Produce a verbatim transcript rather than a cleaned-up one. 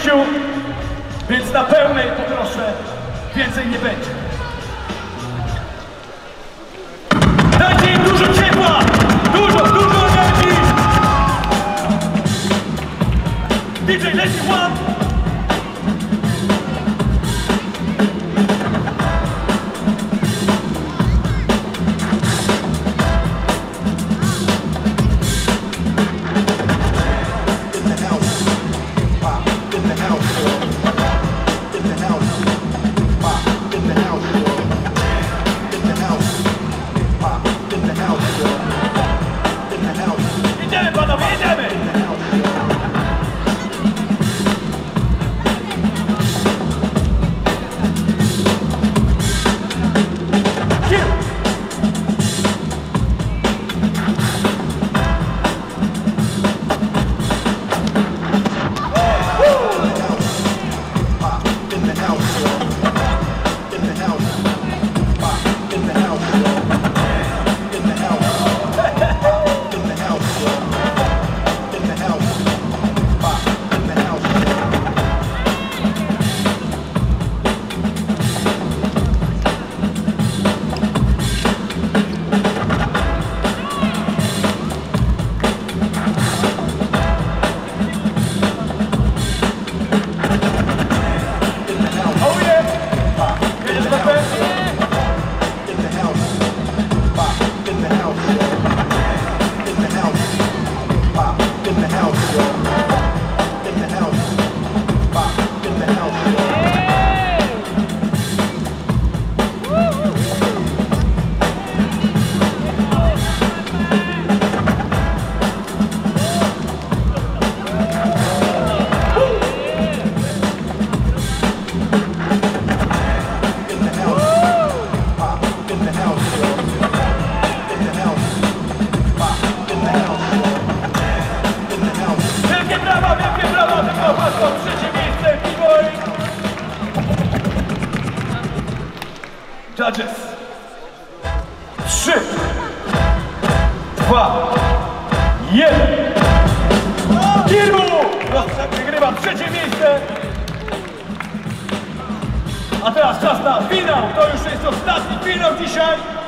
pięciu, więc na pełnej poproszę, więcej nie będzie. Dajcie im dużo ciepła! Dużo, dużo energii! D J leci one! Idziemy panowie, idziemy! Judges. Trzy, dwa, jeden. Kirbu! Wygrywa trzecie miejsce. A teraz czas na finał. To już jest ostatni finał dzisiaj.